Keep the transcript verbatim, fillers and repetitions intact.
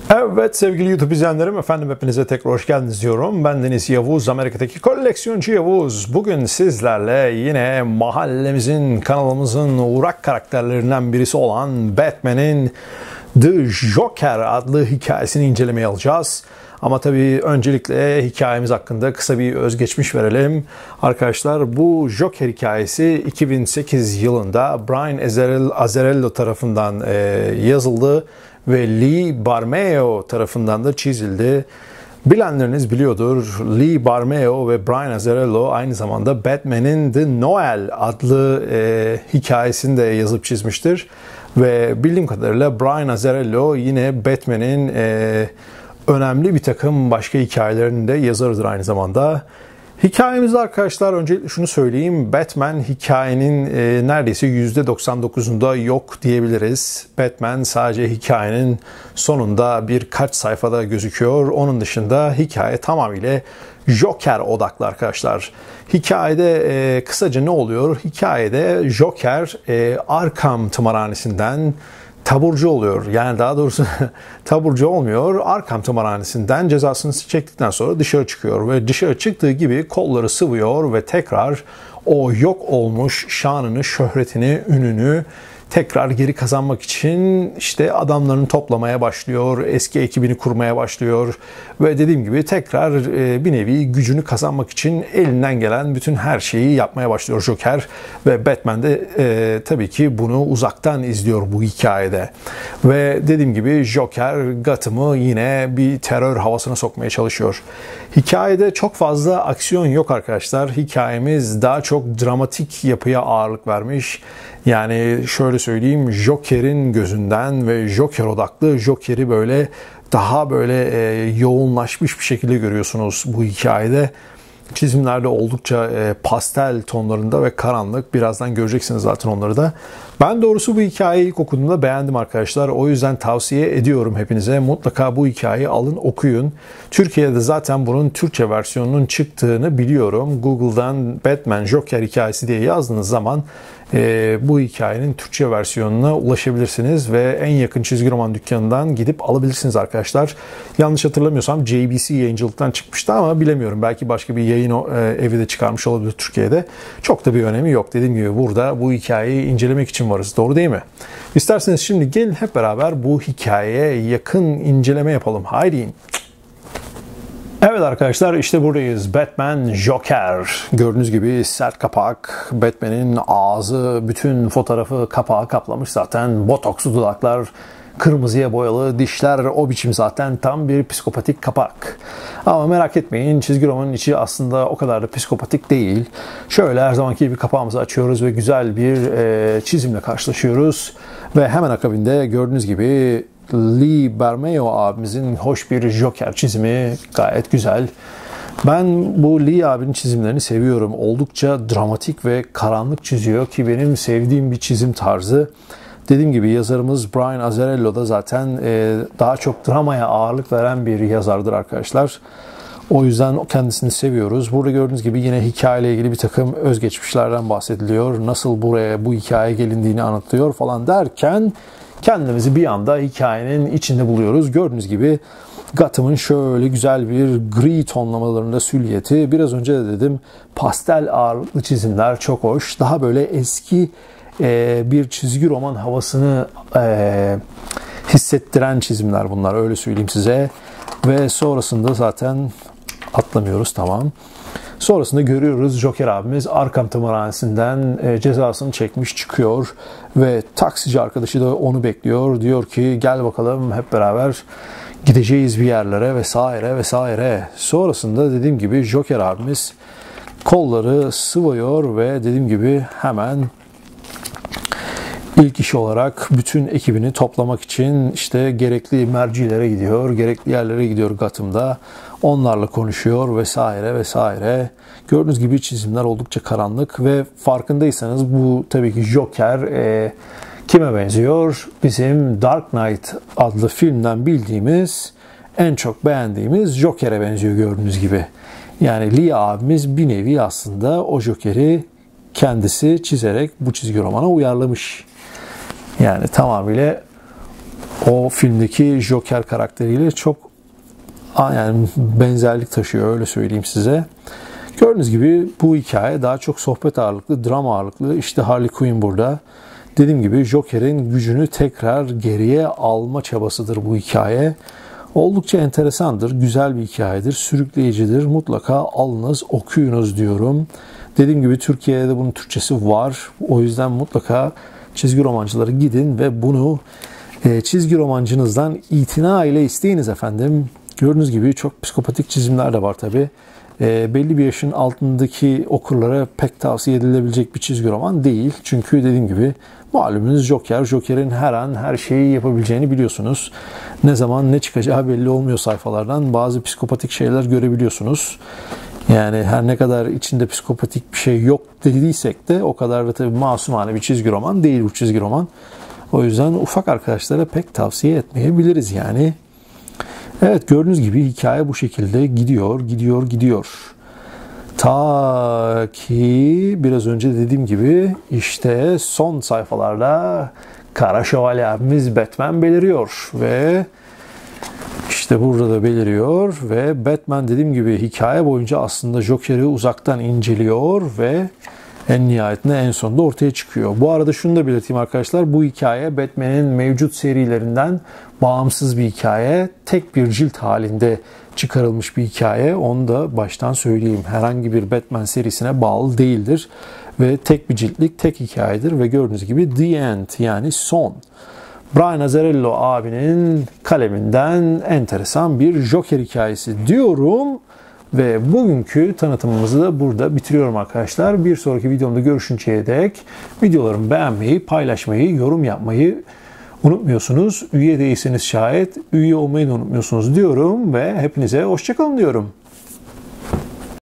Evet sevgili YouTube izleyenlerim, efendim hepinize tekrar hoş geldiniz diyorum. Ben Deniz Yavuz, Amerika'daki koleksiyoncu Yavuz. Bugün sizlerle yine mahallemizin, kanalımızın uğrak karakterlerinden birisi olan Batman'in The Joker adlı hikayesini incelemeye alacağız. Ama tabii öncelikle hikayemiz hakkında kısa bir özgeçmiş verelim. Arkadaşlar, bu Joker hikayesi iki bin sekiz yılında Brian Azzarello tarafından yazıldı ve Lee Bermejo tarafından da çizildi. Bilenleriniz biliyordur. Lee Bermejo ve Brian Azzarello aynı zamanda Batman'in The Noel adlı e, hikayesini de yazıp çizmiştir. Ve bildiğim kadarıyla Brian Azzarello yine Batman'in e, önemli bir takım başka hikayelerinin de yazarıdır aynı zamanda. Hikayemizde arkadaşlar öncelikle şunu söyleyeyim. Batman hikayenin e, neredeyse yüzde doksan dokuzunda yok diyebiliriz. Batman sadece hikayenin sonunda birkaç sayfada gözüküyor. Onun dışında hikaye tamamıyla Joker odaklı arkadaşlar. Hikayede e, kısaca ne oluyor? Hikayede Joker e, Arkham tımarhanesinden taburcu oluyor. Yani daha doğrusu taburcu olmuyor. Arkham tımarhanesinden cezasını çektikten sonra dışarı çıkıyor ve dışarı çıktığı gibi kolları sıvıyor ve tekrar o yok olmuş şanını, şöhretini, ününü tekrar geri kazanmak için işte adamlarını toplamaya başlıyor, eski ekibini kurmaya başlıyor ve dediğim gibi tekrar bir nevi gücünü kazanmak için elinden gelen bütün her şeyi yapmaya başlıyor Joker ve Batman de e, tabii ki bunu uzaktan izliyor bu hikayede. Ve dediğim gibi Joker Gotham'ı yine bir terör havasına sokmaya çalışıyor. Hikayede çok fazla aksiyon yok arkadaşlar. Hikayemiz daha çok dramatik yapıya ağırlık vermiş. Yani şöyle söyleyeyim, Joker'in gözünden ve Joker odaklı, Joker'i böyle daha böyle e, yoğunlaşmış bir şekilde görüyorsunuz bu hikayede. Çizimlerde oldukça e, pastel tonlarında ve karanlık. Birazdan göreceksiniz zaten onları da. Ben doğrusu bu hikayeyi ilk okuduğumda beğendim arkadaşlar. O yüzden tavsiye ediyorum hepinize. Mutlaka bu hikayeyi alın, okuyun. Türkiye'de zaten bunun Türkçe versiyonunun çıktığını biliyorum. Google'dan Batman Joker hikayesi diye yazdığınız zaman e, bu hikayenin Türkçe versiyonuna ulaşabilirsiniz ve en yakın çizgi roman dükkanından gidip alabilirsiniz arkadaşlar. Yanlış hatırlamıyorsam J B C yayıncılıktan çıkmıştı ama bilemiyorum. Belki başka bir yayın e, evi de çıkarmış olabilir Türkiye'de. Çok da bir önemi yok. Dediğim gibi burada bu hikayeyi incelemek için varız. Doğru değil mi? İsterseniz şimdi gelin hep beraber bu hikayeye yakın inceleme yapalım. Haydi. Evet arkadaşlar, işte buradayız. Batman Joker. Gördüğünüz gibi sert kapak. Batman'in ağzı bütün fotoğrafı kapağı kaplamış zaten. Botokslu dudaklar, kırmızıya boyalı dişler, o biçim zaten tam bir psikopatik kapak. Ama merak etmeyin, çizgi romanın içi aslında o kadar da psikopatik değil. Şöyle her zamanki gibi kapağımızı açıyoruz ve güzel bir e, çizimle karşılaşıyoruz. Ve hemen akabinde gördüğünüz gibi Lee Bermejo abimizin hoş bir Joker çizimi, gayet güzel. Ben bu Lee abinin çizimlerini seviyorum. Oldukça dramatik ve karanlık çiziyor ki benim sevdiğim bir çizim tarzı. Dediğim gibi yazarımız Brian Azzarello da zaten daha çok dramaya ağırlık veren bir yazardır arkadaşlar. O yüzden kendisini seviyoruz. Burada gördüğünüz gibi yine hikayeyle ilgili bir takım özgeçmişlerden bahsediliyor. Nasıl buraya bu hikaye gelindiğini anlatılıyor falan derken kendimizi bir anda hikayenin içinde buluyoruz. Gördüğünüz gibi Gotham'ın şöyle güzel bir gri tonlamalarında süliyeti. Biraz önce de dedim, pastel ağırlıklı çizimler çok hoş. Daha böyle eski e, bir çizgi roman havasını e, hissettiren çizimler bunlar, öyle söyleyeyim size. Ve sonrasında zaten atlamıyoruz, tamam. Sonrasında görüyoruz Joker abimiz Arkham tımarhanesinden e, cezasını çekmiş çıkıyor ve taksici arkadaşı da onu bekliyor. Diyor ki gel bakalım hep beraber gideceğiz bir yerlere vesaire vesaire. Sonrasında dediğim gibi Joker abimiz kolları sıvıyor ve dediğim gibi hemen İlk iş olarak bütün ekibini toplamak için işte gerekli mercilere gidiyor, gerekli yerlere gidiyor Gotham'da. Onlarla konuşuyor vesaire vesaire. Gördüğünüz gibi çizimler oldukça karanlık ve farkındaysanız bu tabii ki Joker e, kime benziyor? Bizim Dark Knight adlı filmden bildiğimiz, en çok beğendiğimiz Joker'e benziyor gördüğünüz gibi. Yani Lee abimiz bir nevi aslında o Joker'i kendisi çizerek bu çizgi romana uyarlamış. Yani tamamıyla o filmdeki Joker karakteriyle çok yani benzerlik taşıyor, öyle söyleyeyim size. Gördüğünüz gibi bu hikaye daha çok sohbet ağırlıklı, drama ağırlıklı. İşte Harley Quinn burada. Dediğim gibi Joker'in gücünü tekrar geriye alma çabasıdır bu hikaye. Oldukça enteresandır, güzel bir hikayedir, sürükleyicidir. Mutlaka alınız, okuyunuz diyorum. Dediğim gibi Türkiye'de de bunun Türkçesi var. O yüzden mutlaka çizgi romancılara gidin ve bunu e, çizgi romancınızdan itina ile isteyiniz efendim. Gördüğünüz gibi çok psikopatik çizimler de var tabi. E, belli bir yaşın altındaki okurlara pek tavsiye edilebilecek bir çizgi roman değil. Çünkü dediğim gibi malumunuz Joker, Joker'in her an her şeyi yapabileceğini biliyorsunuz. Ne zaman ne çıkacağı belli olmuyor sayfalardan. Bazı psikopatik şeyler görebiliyorsunuz. Yani her ne kadar içinde psikopatik bir şey yok dediysek de o kadar da tabii masumane bir çizgi roman değil bu çizgi roman. O yüzden ufak arkadaşlara pek tavsiye etmeyebiliriz yani. Evet, gördüğünüz gibi hikaye bu şekilde gidiyor, gidiyor, gidiyor. Ta ki biraz önce dediğim gibi işte son sayfalarda Kara Şövalye abimiz Batman beliriyor ve işte burada da beliriyor ve Batman dediğim gibi hikaye boyunca aslında Joker'i uzaktan inceliyor ve en nihayetinde en sonunda ortaya çıkıyor. Bu arada şunu da belirteyim arkadaşlar. Bu hikaye Batman'in mevcut serilerinden bağımsız bir hikaye. Tek bir cilt halinde çıkarılmış bir hikaye. Onu da baştan söyleyeyim. Herhangi bir Batman serisine bağlı değildir. Ve tek bir ciltlik, tek hikayedir. Ve gördüğünüz gibi The End, yani son. Brian Azzarello abinin kaleminden enteresan bir Joker hikayesi diyorum. Ve bugünkü tanıtımımızı da burada bitiriyorum arkadaşlar. Bir sonraki videomda görüşünceye dek videolarımı beğenmeyi, paylaşmayı, yorum yapmayı unutmuyorsunuz. Üye değilseniz şayet üye olmayı da unutmuyorsunuz diyorum ve hepinize hoşça kalın diyorum.